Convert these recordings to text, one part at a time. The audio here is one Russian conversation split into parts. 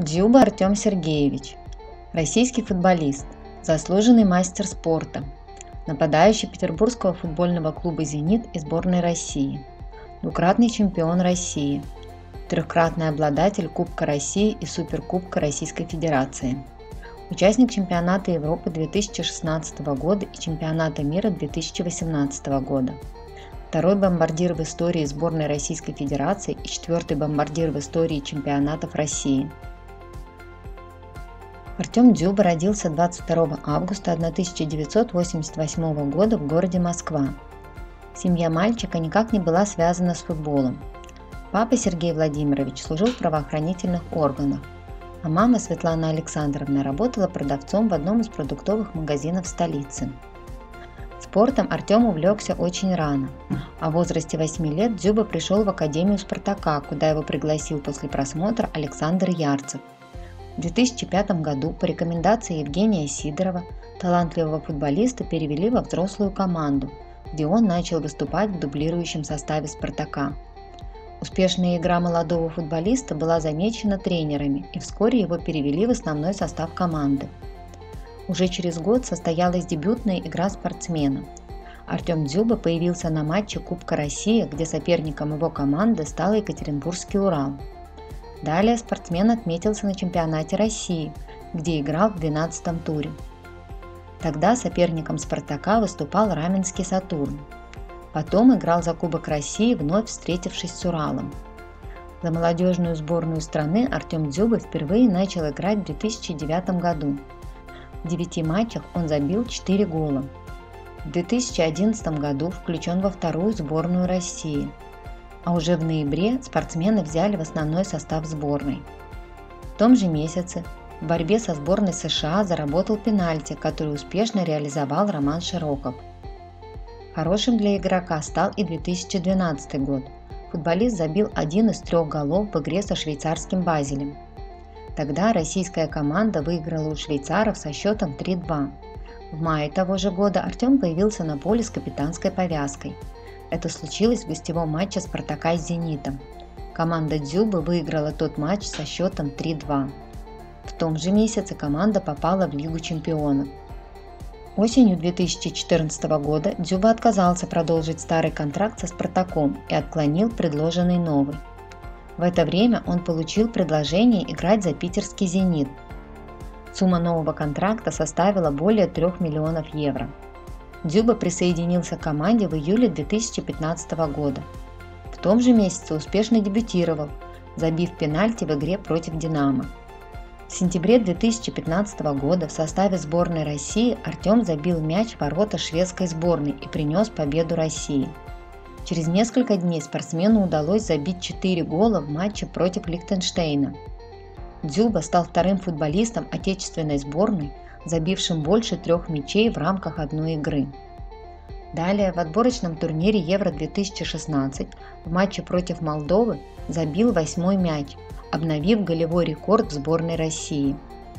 Дзюба Артем Сергеевич, российский футболист, заслуженный мастер спорта, нападающий Петербургского футбольного клуба «Зенит» и сборной России, двукратный чемпион России, трехкратный обладатель Кубка России и Суперкубка Российской Федерации, участник чемпионата Европы 2016 года и чемпионата мира 2018 года, второй бомбардир в истории сборной Российской Федерации и четвертый бомбардир в истории чемпионатов России. Артем Дзюба родился 22 августа 1988 года в городе Москва. Семья мальчика никак не была связана с футболом. Папа Сергей Владимирович служил в правоохранительных органах, а мама Светлана Александровна работала продавцом в одном из продуктовых магазинов столицы. Спортом Артем увлекся очень рано, а в возрасте 8 лет Дзюба пришел в Академию Спартака, куда его пригласил после просмотра Александр Ярцев. В 2005 году по рекомендации Евгения Сидорова талантливого футболиста перевели во взрослую команду, где он начал выступать в дублирующем составе «Спартака». Успешная игра молодого футболиста была замечена тренерами, и вскоре его перевели в основной состав команды. Уже через год состоялась дебютная игра спортсмена. Артем Дзюба появился на матче Кубка России, где соперником его команды стал Екатеринбургский «Урал». Далее спортсмен отметился на чемпионате России, где играл в 12-м туре. Тогда соперником «Спартака» выступал Раменский «Сатурн». Потом играл за Кубок России, вновь встретившись с «Уралом». За молодежную сборную страны Артем Дзюба впервые начал играть в 2009 году. В 9 матчах он забил 4 гола. В 2011 году включен во вторую сборную России. А уже в ноябре спортсмена взяли в основной состав сборной. В том же месяце в борьбе со сборной США заработал пенальти, который успешно реализовал Роман Широков. Хорошим для игрока стал и 2012 год. Футболист забил один из 3 голов в игре со швейцарским «Базелем». Тогда российская команда выиграла у швейцаров со счетом 3-2. В мае того же года Артем появился на поле с капитанской повязкой. Это случилось в гостевом матче «Спартака» с «Зенитом». Команда Дзюбы выиграла тот матч со счетом 3-2. В том же месяце команда попала в Лигу чемпионов. Осенью 2014 года Дзюба отказался продолжить старый контракт со «Спартаком» и отклонил предложенный новый. В это время он получил предложение играть за питерский «Зенит». Сумма нового контракта составила более 3 миллионов евро. Дзюба присоединился к команде в июле 2015 года. В том же месяце успешно дебютировал, забив пенальти в игре против «Динамо». В сентябре 2015 года в составе сборной России Артем забил мяч в ворота шведской сборной и принес победу России. Через несколько дней спортсмену удалось забить 4 гола в матче против Лихтенштейна. Дзюба стал вторым футболистом отечественной сборной, забившим больше 3 мячей в рамках одной игры. Далее в отборочном турнире Евро-2016 в матче против Молдовы забил 8-й мяч, обновив голевой рекорд в сборной России.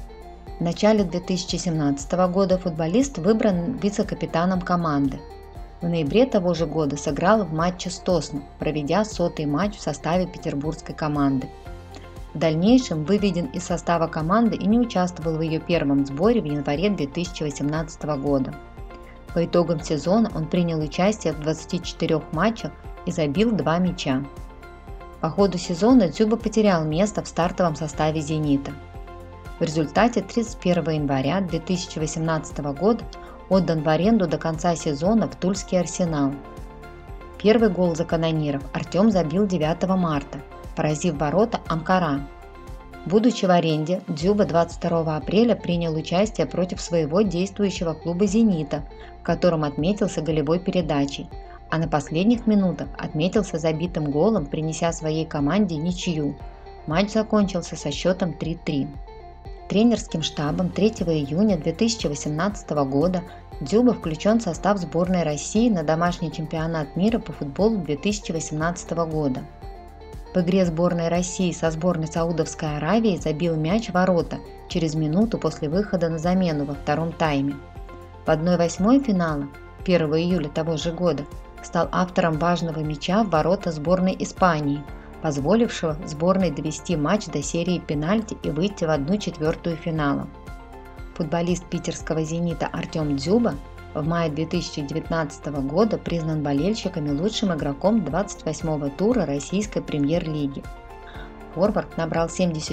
В начале 2017 года футболист выбран вице-капитаном команды. В ноябре того же года сыграл в матче с Тосно, проведя 100-й матч в составе петербургской команды. В дальнейшем выведен из состава команды и не участвовал в ее первом сборе в январе 2018 года. По итогам сезона он принял участие в 24 матчах и забил 2 мяча. По ходу сезона Дзюба потерял место в стартовом составе «Зенита». В результате 31 января 2018 года отдан в аренду до конца сезона в Тульский «Арсенал». Первый гол за канониров Артем забил 9 марта, поразив ворота Амкара. Будучи в аренде, Дзюба 22 апреля принял участие против своего действующего клуба «Зенита», в котором отметился голевой передачей, а на последних минутах отметился забитым голом, принеся своей команде ничью. Матч закончился со счетом 3-3. Тренерским штабом 3 июня 2018 года Дзюба включен в состав сборной России на домашний чемпионат мира по футболу 2018 года. В игре сборной России со сборной Саудовской Аравии забил мяч в ворота через минуту после выхода на замену во втором тайме. В 1/8 финала 1 июля того же года стал автором важного мяча в ворота сборной Испании, позволившего сборной довести матч до серии пенальти и выйти в 1/4 финала. Футболист питерского «Зенита» Артем Дзюба в мае 2019 года признан болельщиками лучшим игроком 28-го тура российской премьер-лиги. Форвард набрал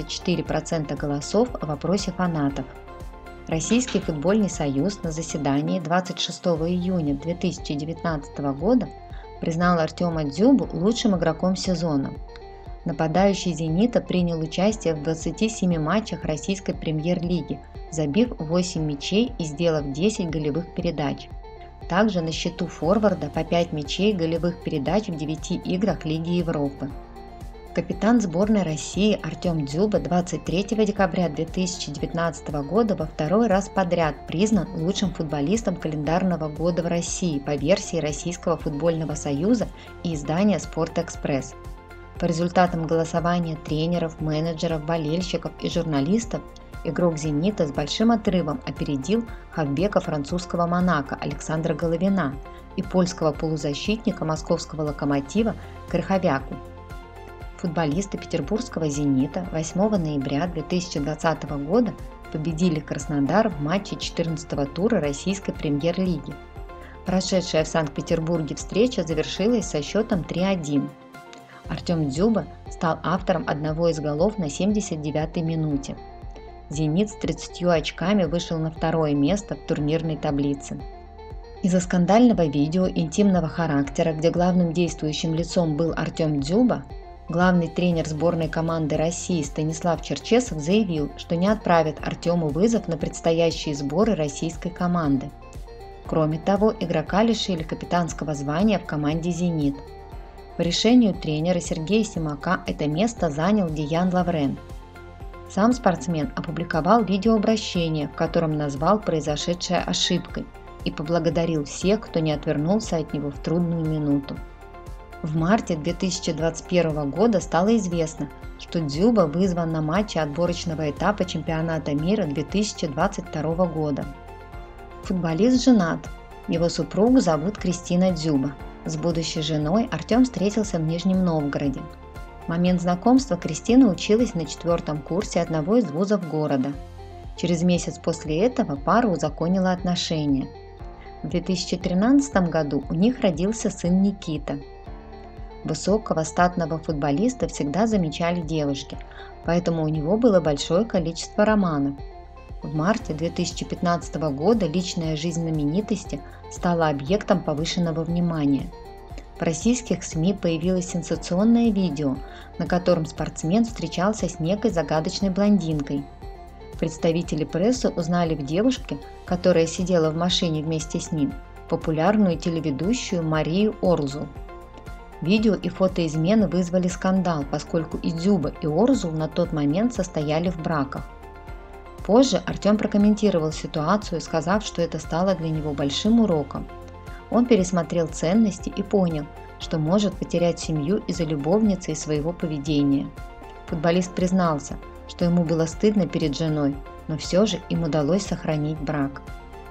74% голосов в опросе фанатов. Российский футбольный союз на заседании 26 июня 2019 года признал Артема Дзюбу лучшим игроком сезона. Нападающий «Зенита» принял участие в 27 матчах российской премьер-лиги, забив 8 мячей и сделав 10 голевых передач. Также на счету форварда по 5 мячей голевых передач в 9 играх Лиги Европы. Капитан сборной России Артем Дзюба 23 декабря 2019 года во второй раз подряд признан лучшим футболистом календарного года в России по версии Российского футбольного союза и издания «Спортэкспресс». По результатам голосования тренеров, менеджеров, болельщиков и журналистов игрок «Зенита» с большим отрывом опередил хавбека французского «Монако» Александра Головина и польского полузащитника московского «Локомотива» Крыховяку. Футболисты петербургского «Зенита» 8 ноября 2020 года победили Краснодар в матче 14-го тура российской премьер-лиги. Прошедшая в Санкт-Петербурге встреча завершилась со счетом 3-1. Артем Дзюба стал автором одного из голов на 79-й минуте. «Зенит» с 30 очками вышел на второе место в турнирной таблице. Из-за скандального видео интимного характера, где главным действующим лицом был Артем Дзюба, главный тренер сборной команды России Станислав Черчесов заявил, что не отправит Артему вызов на предстоящие сборы российской команды. Кроме того, игрока лишили капитанского звания в команде «Зенит». По решению тренера Сергея Симака это место занял Деян Лаврен. Сам спортсмен опубликовал видеообращение, в котором назвал произошедшее ошибкой и поблагодарил всех, кто не отвернулся от него в трудную минуту. В марте 2021 года стало известно, что Дзюба вызван на матчи отборочного этапа чемпионата мира 2022 года. Футболист женат. Его супругу зовут Кристина Дзюба. С будущей женой Артем встретился в Нижнем Новгороде. В момент знакомства Кристина училась на 4-м курсе одного из вузов города. Через месяц после этого пара узаконила отношения. В 2013 году у них родился сын Никита. Высокого статного футболиста всегда замечали девушки, поэтому у него было большое количество романов. В марте 2015 года личная жизнь знаменитости стала объектом повышенного внимания. В российских СМИ появилось сенсационное видео, на котором спортсмен встречался с некой загадочной блондинкой. Представители прессы узнали в девушке, которая сидела в машине вместе с ним, популярную телеведущую Марию Орзул. Видео и фото измены вызвали скандал, поскольку и Дзюба, и Орзул на тот момент состояли в браках. Позже Артем прокомментировал ситуацию, сказав, что это стало для него большим уроком. Он пересмотрел ценности и понял, что может потерять семью из-за любовницы и своего поведения. Футболист признался, что ему было стыдно перед женой, но все же им удалось сохранить брак.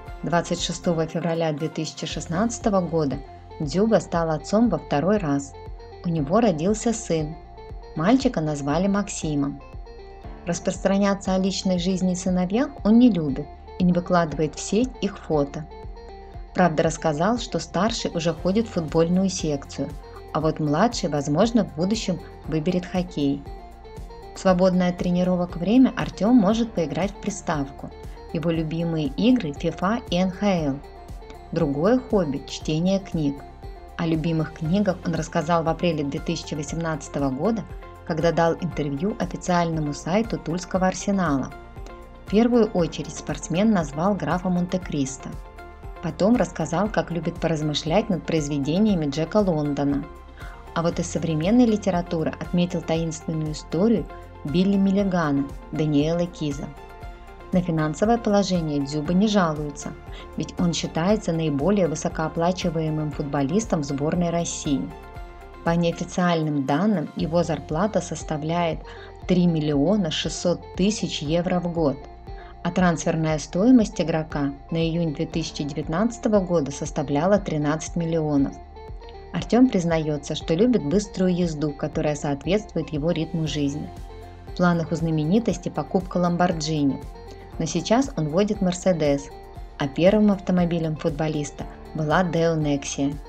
26 февраля 2016 года Дзюба стал отцом во второй раз. У него родился сын. Мальчика назвали Максимом. Распространяться о личной жизни сыновьях он не любит и не выкладывает в сеть их фото. Правда, рассказал, что старший уже ходит в футбольную секцию, а вот младший, возможно, в будущем выберет хоккей. В свободное от тренировок время Артем может поиграть в приставку. Его любимые игры FIFA и NHL. Другое хобби – чтение книг. О любимых книгах он рассказал в апреле 2018 года, когда дал интервью официальному сайту Тульского Арсенала. В первую очередь спортсмен назвал «Графа Монте-Кристо». Потом рассказал, как любит поразмышлять над произведениями Джека Лондона. А вот из современной литературы отметил таинственную историю Билли Миллигана Даниэла Киза. На финансовое положение Дзюба не жалуется, ведь он считается наиболее высокооплачиваемым футболистом в сборной России. По неофициальным данным, его зарплата составляет 3 миллиона 600 тысяч евро в год, а трансферная стоимость игрока на июнь 2019 года составляла 13 миллионов. Артем признается, что любит быструю езду, которая соответствует его ритму жизни. В планах у знаменитости покупка Lamborghini, но сейчас он водит Mercedes, а первым автомобилем футболиста была Deo Nexia.